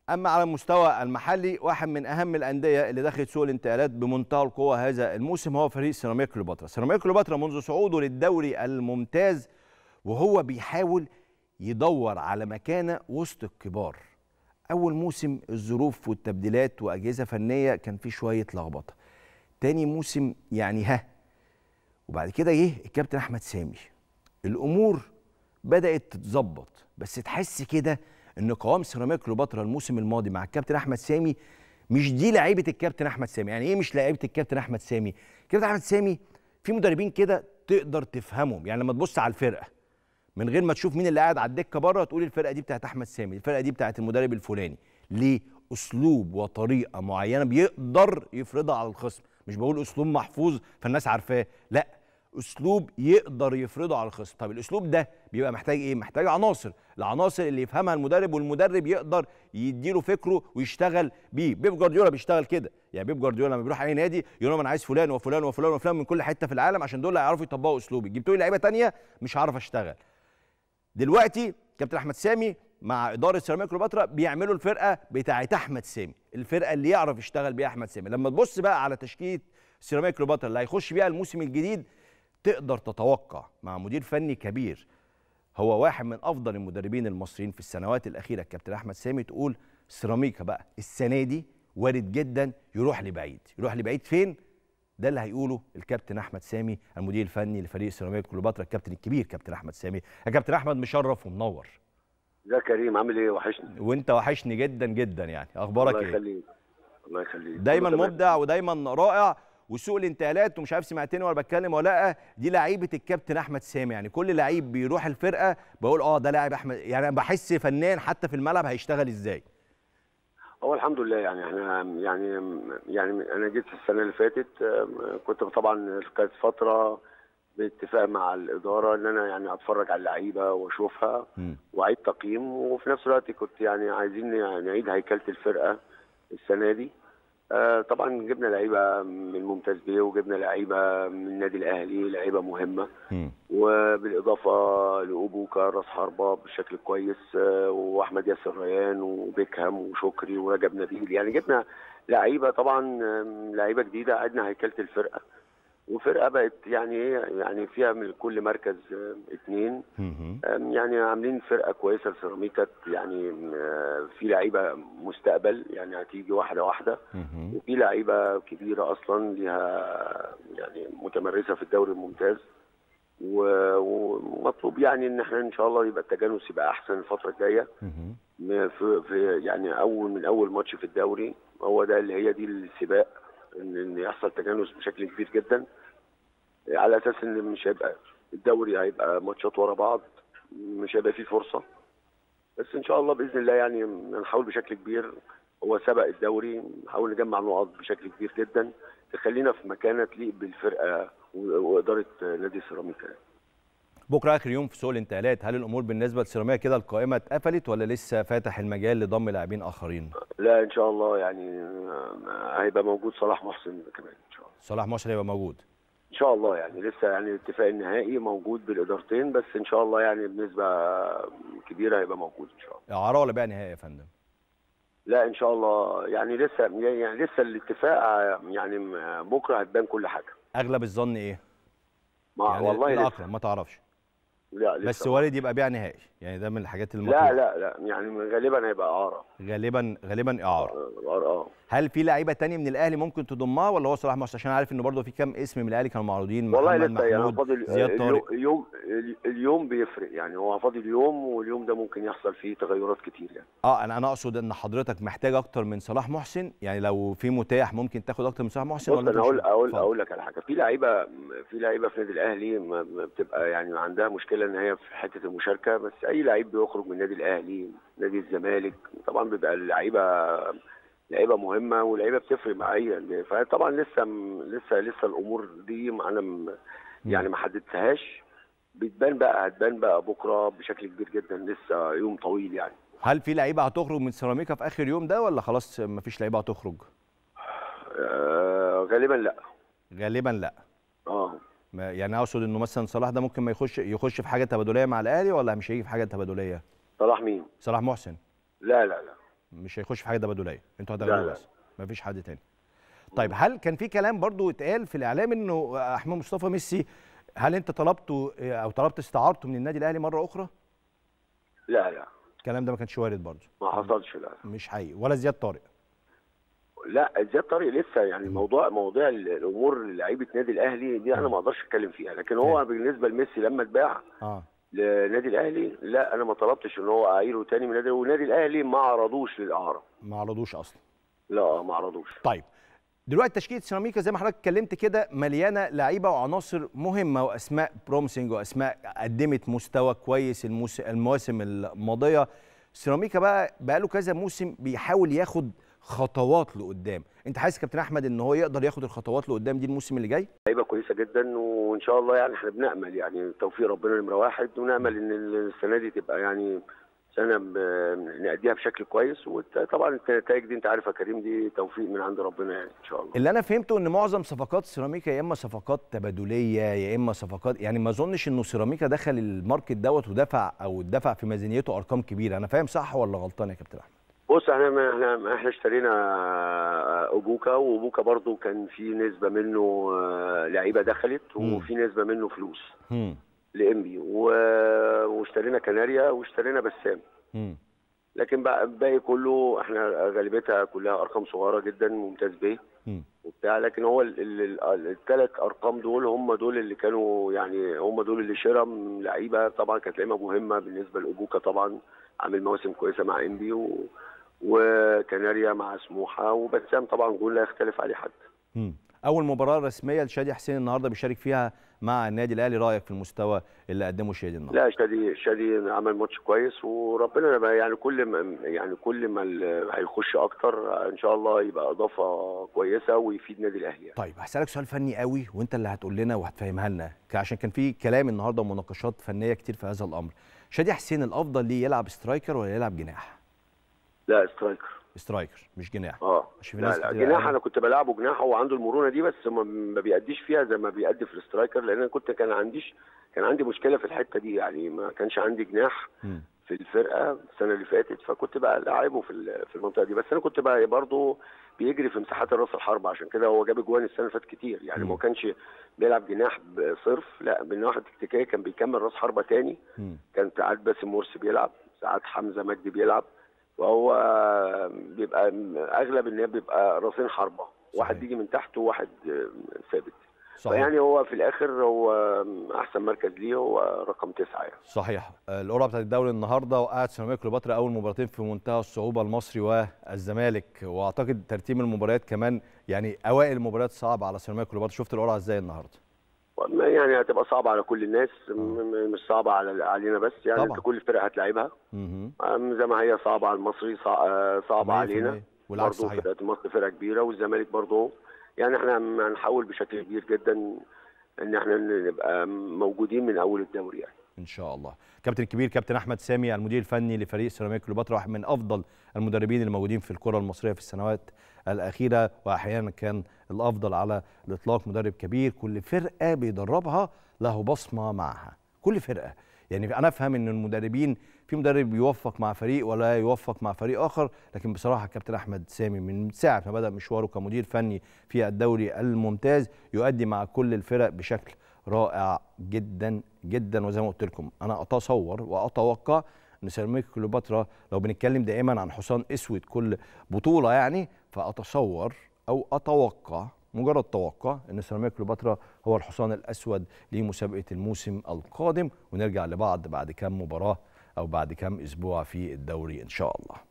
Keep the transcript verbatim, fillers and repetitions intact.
اما على المستوى المحلي، واحد من اهم الانديه اللي دخلت سوق الانتقالات بمنتهى القوه هذا الموسم هو فريق سيراميكا كليوباترا. سيراميكا كليوباترا منذ صعوده للدوري الممتاز وهو بيحاول يدور على مكانه وسط الكبار. اول موسم الظروف والتبديلات واجهزه فنيه كان فيه شويه لخبطه. تاني موسم يعني ها، وبعد كده جه الكابتن احمد سامي، الامور بدات تتظبط، بس تحس كده ان قوام سيراميكا كليوباترا الموسم الماضي مع الكابتن احمد سامي مش دي لعيبه الكابتن احمد سامي. يعني ايه مش لعيبه الكابتن احمد سامي؟ الكابتن احمد سامي في مدربين كده تقدر تفهمهم، يعني لما تبص على الفرقه من غير ما تشوف مين اللي قاعد على الدكه بره تقول الفرقه دي بتاعت احمد سامي، الفرقه دي بتاعت المدرب الفلاني. ليه؟ اسلوب وطريقه معينه بيقدر يفرضها على الخصم. مش بقول اسلوب محفوظ فالناس عارفاه، لا، اسلوب يقدر يفرضه على الخصم. طب الاسلوب ده بيبقى محتاج ايه؟ محتاج عناصر، العناصر اللي يفهمها المدرب والمدرب يقدر يديله فكره ويشتغل بيه. بيب جوارديولا بيشتغل كده، يعني بيب جوارديولا لما بيروح اي نادي يقول لهم انا عايز فلان وفلان وفلان وفلان من كل حته في العالم عشان دول اللي هيعرفوا يطبقوا اسلوبي. جبتوا لي لعيبه ثانيه مش هعرف اشتغل. دلوقتي كابتن احمد سامي مع اداره سيراميكا كليوباترا بيعملوا الفرقه بتاعت احمد سامي، الفرقه اللي يعرف يشتغل بيها احمد سامي. لما تبص بقى على تشكيله سيراميكا كليوباترا اللي هيخش بيها الموسم الجديد تقدر تتوقع مع مدير فني كبير هو واحد من افضل المدربين المصريين في السنوات الاخيره الكابتن احمد سامي، تقول سيراميكا بقى السنه دي وارد جدا يروح لبعيد. يروح لبعيد فين؟ ده اللي هيقوله الكابتن احمد سامي المدير الفني لفريق سيراميكا كليوباترا، الكابتن الكبير كابتن احمد سامي. يا كابتن احمد مشرف ومنور. ازيك يا كريم، عامل ايه؟ وحشني. وانت وحشني جدا جدا، يعني اخبارك ايه؟ الله يخليك. الله يخليك. دايما مبدع ودايما رائع. وسوق الانتقالات ومش عارف سمعتني وانا بتكلم ولا لا، دي لعيبه الكابتن احمد سامي. يعني كل لعيب بيروح الفرقه بقول اه ده لاعب احمد، يعني انا بحس فنان حتى في الملعب هيشتغل ازاي. هو الحمد لله يعني احنا يعني يعني انا جيت السنه اللي فاتت، كنت طبعا كانت فتره باتفاق مع الاداره ان انا يعني اتفرج على اللعيبه واشوفها واعيد تقييم، وفي نفس الوقت كنت يعني عايزين نعيد هيكله الفرقه السنه دي. آه طبعا جبنا لعيبه من ممتاز بيه وجبنا لعيبه من النادي الاهلي، لعيبه مهمه، م. وبالاضافه لاوبوكا راس حربه بشكل كويس، آه واحمد ياسر ريان وبيكهام وشكري ورجب نبيل. يعني جبنا لعيبه طبعا لعيبه جديده، عدنا هيكله الفرقه، وفرقه بقت يعني ايه يعني فيها من كل مركز اثنين، يعني عاملين فرقه كويسه لسيراميكا. يعني في لعيبه مستقبل يعني هتيجي واحده واحده، وفي لعيبه كبيره اصلا ليها يعني متمرسه في الدوري الممتاز، ومطلوب يعني ان احنا ان شاء الله يبقى التجانس يبقى احسن الفتره الجايه. في, في يعني اول من اول ماتش في الدوري هو ده اللي هي دي السباق، ان يحصل تجانس بشكل كبير جدا، على اساس ان مش هيبقى الدوري هيبقى ماتشات ورا بعض، مش هيبقى فيه فرصه. بس ان شاء الله باذن الله يعني هنحاول بشكل كبير، هو سبق الدوري نحاول نجمع نقاط بشكل كبير جدا تخلينا في مكانه تليق بالفرقه واداره نادي سيراميكا. بكره اخر يوم في سوق الانتقالات، هل الامور بالنسبه لسيراميكا كده القائمه اتقفلت ولا لسه فاتح المجال لضم لاعبين اخرين؟ لا ان شاء الله يعني هيبقى موجود صلاح محسن كمان ان شاء الله. صلاح محسن هيبقى موجود ان شاء الله، يعني لسه يعني الاتفاق النهائي موجود بالادارتين، بس ان شاء الله يعني بنسبه كبيره هيبقى موجود ان شاء الله. اعاره ولا بيع نهائي يا فندم؟ لا ان شاء الله يعني لسه يعني لسه الاتفاق، يعني بكره هتبان كل حاجه. اغلب الظن ايه؟ ما يعني والله الأقرب ما تعرفش. لا لسه بس وارد يبقى بيع نهائي، يعني ده من الحاجات المطلوبه. لا لا لا يعني غالبا هيبقى اعاره. غالبا غالبا اعاره. اه. هل في لعيبه ثانيه من الاهلي ممكن تضمها ولا هو صلاح محسن؟ عشان عارف انه برضه في كام اسم من الاهلي كانوا معروضين. والله محمد لسه يعني محمود، زياد طارق. اليوم اليوم بيفرق، يعني هو فاضل اليوم، واليوم ده ممكن يحصل فيه تغيرات كتير يعني. اه انا انا اقصد ان حضرتك محتاج اكتر من صلاح محسن، يعني لو في متاح ممكن تاخد اكتر من صلاح محسن ولا؟ انا اقول اقول فضل. اقول لك على حاجه، في لعيبه في لعيبه في النادي الاهلي بتبقى يعني عندها مشكله ان هي في حته المشاركه، بس اي لعيب بيخرج من النادي الاهلي نادي الزمالك طبعا بيبقى اللعيبه لعيبه مهمه ولعيبه بتفرق معايا، فطبعا لسه لسه لسه الامور دي انا يعني ما حددتهاش، بتبان بقى هتبان بقى بكره بشكل كبير جدا، لسه يوم طويل يعني. هل في لعيبه هتخرج من سيراميكا في اخر يوم ده ولا خلاص ما فيش لعيبه هتخرج؟ آه غالبا لا. غالبا لا. اه يعني اقصد انه مثلا صلاح ده ممكن ما يخش يخش في حاجه تبادليه مع الاهلي ولا مش هيجي في حاجه تبادليه؟ صلاح مين؟ صلاح محسن. لا لا لا مش هيخش في حاجه تبادليه، انتوا لا هتاخدوه لا بس مفيش حد تاني. طيب هل كان في كلام برضو اتقال في الاعلام انه احمد مصطفى ميسي، هل انت طلبته او طلبت استعارته من النادي الاهلي مره اخرى؟ لا لا الكلام ده ما كانش وارد برضو، ما حصلش. لا مش حقيقي. ولا زياد طارق؟ لا زياد طارق لسه يعني موضوع موضوع الامور لعيبه نادي الاهلي دي انا ما اقدرش اتكلم فيها، لكن هو بالنسبه لميسي لما اتباع اه لنادي الاهلي لا انا ما طلبتش ان هو اعيره تاني من نادي، والنادي الاهلي ما عرضوش للاعاره. ما عرضوش اصلا؟ لا ما عرضوش. طيب دلوقتي تشكيله سيراميكا زي ما حضرتك اتكلمت كده مليانه لعيبه وعناصر مهمه واسماء بروميسنج واسماء قدمت مستوى كويس الموس... المواسم الماضيه. سيراميكا بقى بقى له كذا موسم بيحاول ياخد خطوات لقدام، انت حاسس كابتن احمد ان هو يقدر ياخد الخطوات لقدام دي الموسم اللي جاي؟ لعيبه كويسه جدا وان شاء الله يعني احنا بنامل يعني توفيق ربنا نمره واحد، ونامل ان السنه دي تبقى يعني سنه نأديها بشكل كويس، وطبعا النتائج دي انت عارف يا كريم دي توفيق من عند ربنا يعني ان شاء الله. اللي انا فهمته ان معظم صفقات سيراميكا يا اما صفقات تبادليه يا اما صفقات، يعني ما اظنش انه سيراميكا دخل الماركت دوت ودفع او دفع في ميزانيته ارقام كبيره، انا فاهم صح ولا غلطان يا كابتن احمد؟ بص احنا احنا احنا اشترينا اوبوكا، واوبوكا برضو كان في نسبه منه لعيبه دخلت وفي نسبه منه فلوس لانبي، واشترينا كناريا واشترينا بسام. مم. لكن بقى الباقي كله احنا غالبيتها كلها ارقام صغيره جدا ممتاز بيه وبتاع، لكن هو الثلاث ارقام دول هم دول اللي كانوا يعني هم دول اللي شرم لعيبه، طبعا كانت لعيبه مهمه بالنسبه لاوبوكا، طبعا عامل مواسم كويسه مع انبي و... وكناريا مع سموحه، وبسام طبعا جول لا يختلف عليه حد. مم. اول مباراه رسميه لشادي حسين النهارده بيشارك فيها مع النادي الاهلي، رايك في المستوى اللي قدمه شادي النهارده؟ لا شادي شادي عمل ماتش كويس، وربنا يعني كل ما يعني كل ما هيخش اكتر ان شاء الله يبقى اضافه كويسه ويفيد نادي الاهلي يعني. طيب هسالك سؤال فني قوي وانت اللي هتقول لنا وهتفهمها لنا، عشان كان في كلام النهارده ومناقشات فنيه كتير في هذا الامر. شادي حسين الافضل ليه يلعب سترايكر ولا يلعب جناح؟ لا سترايكر. سترايكر مش جناح. اه لا لا جناح انا كنت بلعبه جناح، هو عنده المرونه دي بس ما بيأديش فيها زي ما بيأدي في الاسترايكر، لان انا كنت كان عنديش كان عندي مشكله في الحته دي، يعني ما كانش عندي جناح م. في الفرقه السنه اللي فاتت، فكنت بقى لاعبه في في المنطقه دي، بس انا كنت بقى برضه بيجري في مساحات الراس الحربه، عشان كده هو جاب اجوان السنه اللي فاتت كتير يعني م. ما كانش بيلعب جناح صرف، لا من ناحيه تكتيكيه كان بيكمل راس حربه تاني. م. كان ساعات باسم مرسي بيلعب، ساعات حمزه مجدي بيلعب، وهو بيبقى اغلب ان بيبقى راسين حربه، واحد بيجي من تحت وواحد ثابت. فيعني هو في الاخر هو احسن مركز ليه هو رقم تسعه يعني. صحيح. القرعه بتاعت الدوري النهارده وقعت سيراميكا كليوباترا اول مباراتين في منتهى الصعوبه، المصري والزمالك، واعتقد ترتيب المباريات كمان يعني اوائل المباريات صعبه على سيراميكا كليوباترا، شفت القرعه ازاي النهارده؟ يعني هتبقى صعبه على كل الناس، مش صعبه على علينا بس يعني طبعا. انت كل الفرق هتلاعبها زي ما هي صعبه على المصري، صعبه علينا والعكس صحيح. فرقه المصري فرقه كبيره والزمالك برضه، يعني احنا هنحاول بشكل كبير جدا ان احنا نبقى موجودين من اول الدوري يعني ان شاء الله. كابتن الكبير كابتن احمد سامي المدير الفني لفريق سيراميكا كليوباترا، واحد من افضل المدربين الموجودين في الكره المصريه في السنوات الاخيره، واحيانا كان الافضل على الاطلاق، مدرب كبير كل فرقه بيدربها له بصمه معها، كل فرقه يعني انا افهم ان المدربين في مدرب يوفق مع فريق ولا يوفق مع فريق اخر، لكن بصراحه كابتن احمد سامي من ساعه ما بدا مشواره كمدير فني في الدوري الممتاز يؤدي مع كل الفرق بشكل رائع جدا جدا. وزي ما قلت لكم انا اتصور واتوقع ان سيراميكا كليوباترا لو بنتكلم دائما عن حصان اسود كل بطوله يعني، فاتصور او اتوقع مجرد توقع ان سيراميكا كليوباترا هو الحصان الاسود لمسابقه الموسم القادم، ونرجع لبعض بعد كام مباراه او بعد كام اسبوع في الدوري ان شاء الله.